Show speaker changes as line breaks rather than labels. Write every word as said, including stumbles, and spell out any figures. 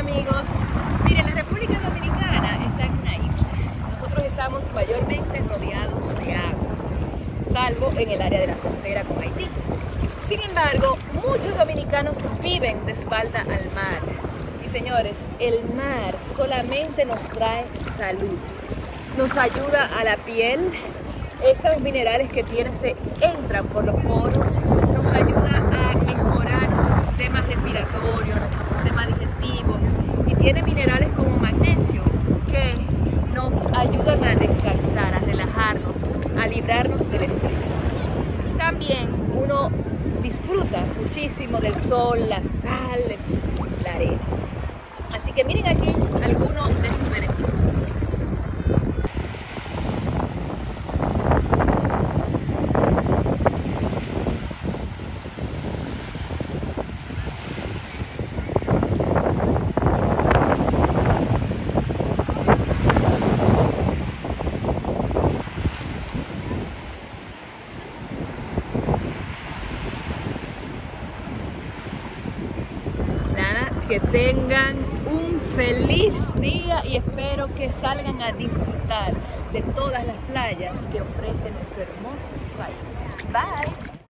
amigos. Miren, la República Dominicana está en una isla. Nosotros estamos mayormente rodeados de agua, salvo en el área de la frontera con Haití. Sin embargo, muchos dominicanos viven de espalda al mar. Y señores, el mar solamente nos trae salud. Nos ayuda a la piel. Esos minerales que tiene se entran por los poros. Nos ayuda a mejorar nuestro sistema respiratorio, nuestro sistema digestivo. Y tiene minerales como magnesio que nos ayudan a descansar, a relajarnos, a librarnos del estrés. También uno disfruta muchísimo del sol, la sal, la arena. Así que miren aquí algunos de sus beneficios. Que tengan un feliz día y espero que salgan a disfrutar de todas las playas que ofrece nuestro hermoso país. Bye.